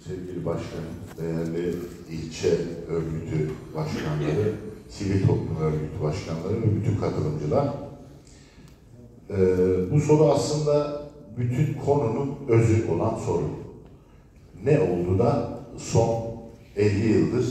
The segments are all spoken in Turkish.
sevgili başkanım, değerli ilçe örgütü başkanları, sivil toplum örgütü başkanları ve bütün katılımcılar. Bu soru aslında bütün konunun özü olan soru. Ne oldu da son 50 yıldır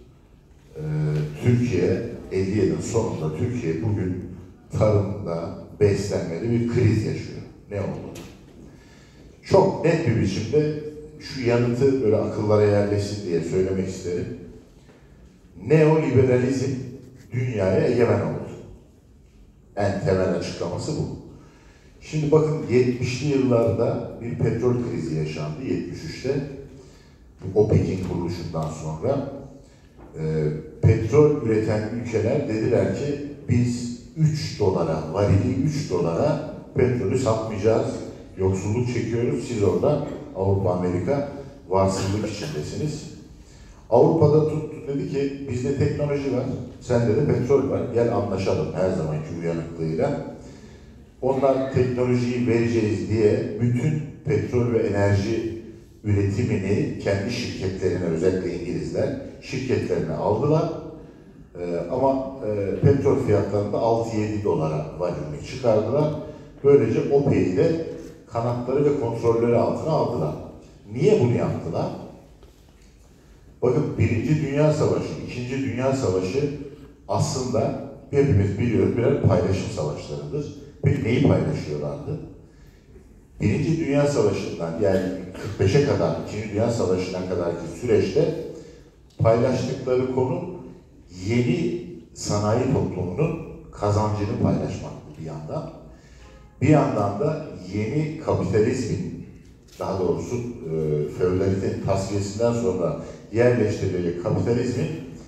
Türkiye, 50 yılın sonunda Türkiye bugün tarımda, beslenmede bir kriz yaşıyor. Ne oldu? Çok net bir biçimde şu yanıtı böyle akıllara yerleşsin diye söylemek isterim. Neoliberalizm dünyaya egemen oldu. En temel açıklaması bu. Şimdi bakın 70'li yıllarda bir petrol krizi yaşandı 73'te. OPEC'in kuruluşundan sonra petrol üreten ülkeler dediler ki biz 3 dolara, varili 3 dolara petrolü satmayacağız. Yoksulluk çekiyoruz. Siz orada Avrupa, Amerika varsılık içindesiniz. Avrupa'da tuttu dedi ki bizde teknoloji var, sende de petrol var. Gel anlaşalım her zamanki uyanıklığıyla. Onlar teknolojiyi vereceğiz diye bütün petrol ve enerji üretimini kendi şirketlerine, özellikle İngilizler şirketlerine aldılar. Ama petrol fiyatlarında 6-7 dolara varilini çıkardılar. Böylece OPEC'i de kanatları ve kontrolleri altına aldılar. Niye bunu yaptılar? Bakın Birinci Dünya Savaşı, İkinci Dünya Savaşı aslında hepimiz biliyoruz birer paylaşım savaşlarıdır. Peki neyi paylaşıyorlardı? Birinci Dünya Savaşı'ndan yani 45'e kadar, İkinci Dünya Savaşı'na kadarki süreçte paylaştıkları konu yeni sanayi toplumunun kazancını paylaşmaktı bir yandan. Bir yandan da yeni kapitalizmin, daha doğrusu feodalitenin tasfiyesinden sonra yerleştirilecek kapitalizmin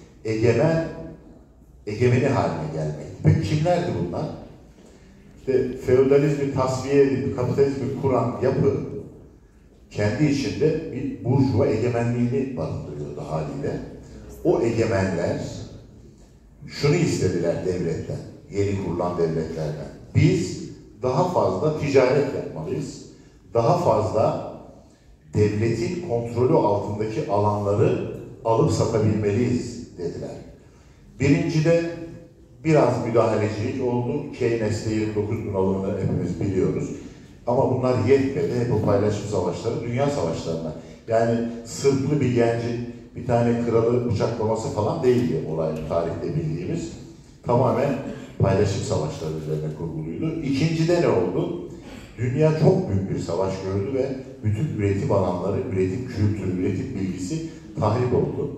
egemeni haline gelmekti. Peki kimlerdi bunlar? İşte feodalizmi tasfiye edip kapitalizmi kuran yapı kendi içinde bir burjuva egemenliğini barındırıyordu haliyle. O egemenler şunu istediler devletten, yeni kurulan devletlerden. Biz daha fazla ticaret yapmalıyız. Daha fazla devletin kontrolü altındaki alanları alıp satabilmeliyiz dediler. Birincide biraz müdahalecilik oldu. Keynes'te 29 bunalımını hepimiz biliyoruz. Ama bunlar yetmedi. Hep o paylaşım savaşları, dünya savaşlarına. Yani sırtlı bir gencin bir tane kralı bıçaklaması falan değildi olay tarihte bildiğimiz. Tamamen paylaşım savaşları üzerine kurguluydu. İkincide ne oldu? Dünya çok büyük bir savaş gördü ve bütün üretim alanları, üretim kültürü, üretim bilgisi tahrip oldu.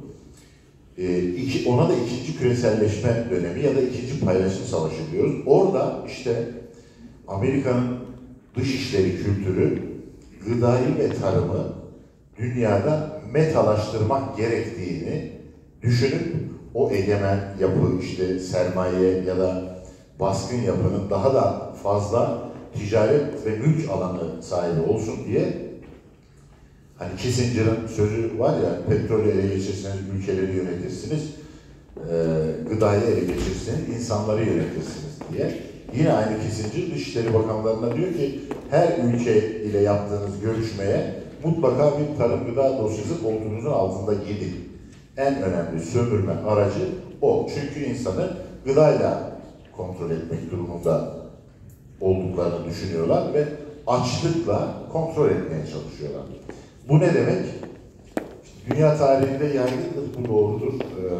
Ona da ikinci küreselleşme dönemi ya da ikinci paylaşım savaşı diyoruz. Orada işte Amerika'nın dışişleri kültürü, gıdayı ve tarımı dünyada metalaştırmak gerektiğini düşünüp o egemen yapı, işte sermaye ya da baskın yapının daha da fazla ticaret ve mülk alanı sahibi olsun diye, hani Kissinger'ın sözü var ya, petrolü ele geçirseniz ülkeleri yönetirsiniz, gıdayı ele geçirseniz insanları yönetirsiniz diye. Yine aynı Kissinger Dışişleri Bakanlarına diyor ki her ülke ile yaptığınız görüşmeye mutlaka bir tarım gıda dosyası koltuğunuzun altında gidin. En önemli sömürme aracı o. Çünkü insanı gıdayla kontrol etmek durumunda olduklarını düşünüyorlar ve açlıkla kontrol etmeye çalışıyorlar. Bu ne demek? İşte dünya tarihinde yaygındır, bu doğrudur.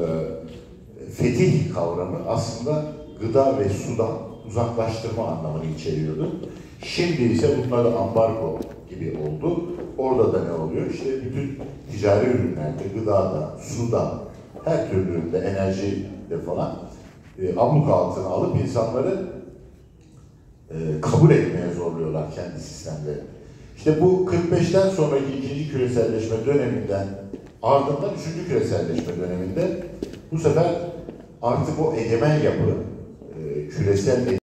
Fetih kavramı aslında gıda ve sudan uzaklaştırma anlamını içeriyordu. Şimdi ise bunlar ambargo gibi oldu. Orada da ne oluyor? İşte bütün ticari ürünlerde, gıdada, suda, her türlü üründe, enerjide falan abluk altına alıp insanları kabul etmeye zorluyorlar kendi sistemleri. İşte bu 45'ten sonraki ikinci küreselleşme döneminden ardından üçüncü küreselleşme döneminde bu sefer artık o egemen yapı küresel